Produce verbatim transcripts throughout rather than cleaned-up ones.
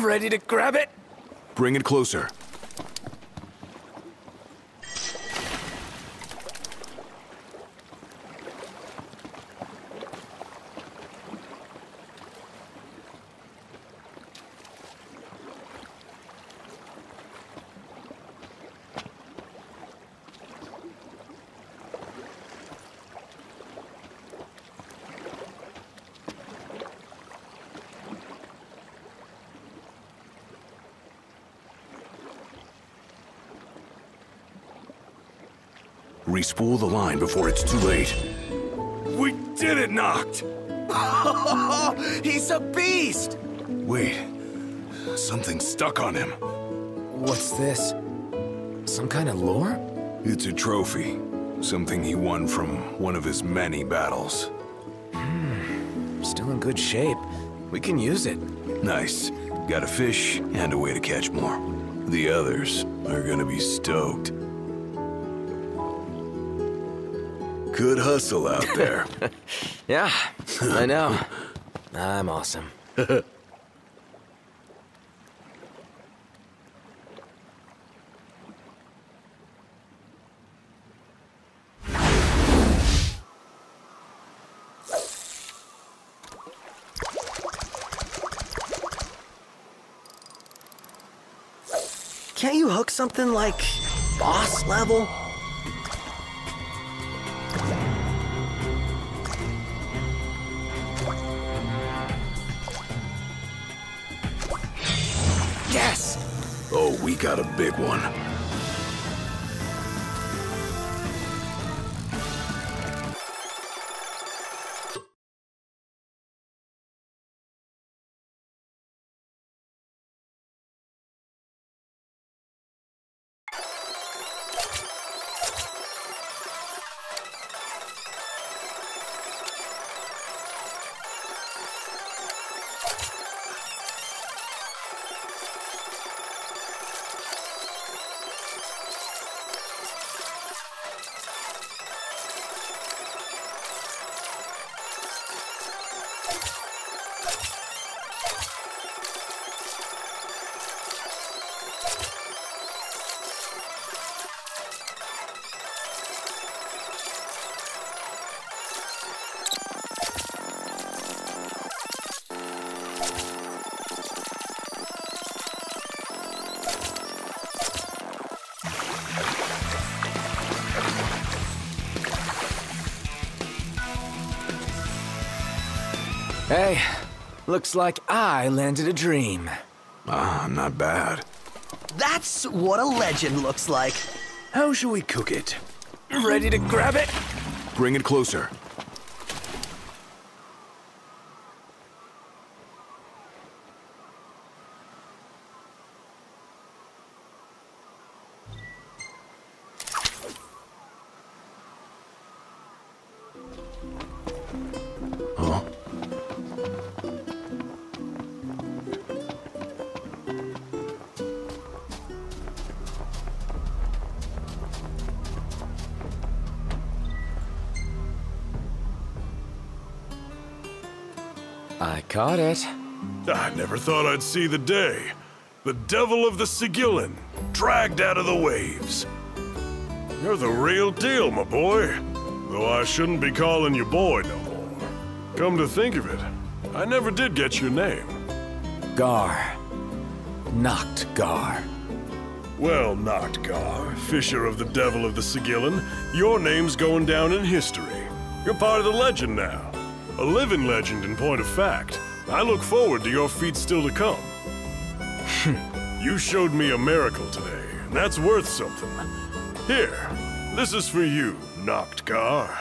Ready to grab it? Bring it closer. Respool the line before it's too late. We did it, Noct! He's a beast! Wait, something's stuck on him. What's this? Some kind of lore? It's a trophy. Something he won from one of his many battles. Hmm, still in good shape. We can use it. Nice. Got a fish and a way to catch more. The others are gonna be stoked. Good hustle out there. Yeah, I know. I'm awesome. Can't you hook something like boss level? Yes! Oh, we got a big one. Hey, looks like I landed a dream. Ah, not bad. That's what a legend looks like. How shall we cook it? Ready to grab it? Bring it closer. Huh? I caught it. I never thought I'd see the day. The devil of the Sigillin, dragged out of the waves. You're the real deal, my boy. Though I shouldn't be calling you boy no more. Come to think of it, I never did get your name. Gar. Noct Gar. Well, Noct Gar, Fisher of the Devil of the Sigillin, your name's going down in history. You're part of the legend now. A living legend in point of fact. I look forward to your feats still to come. You showed me a miracle today, and that's worth something. Here, this is for you, Noct Gar.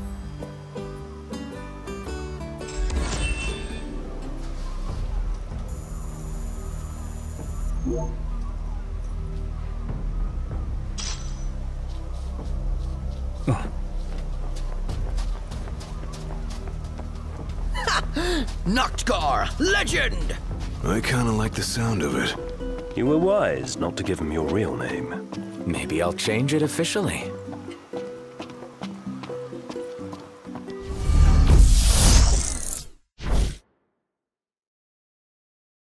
Noct Gar, legend! I kinda like the sound of it. You were wise not to give him your real name. Maybe I'll change it officially.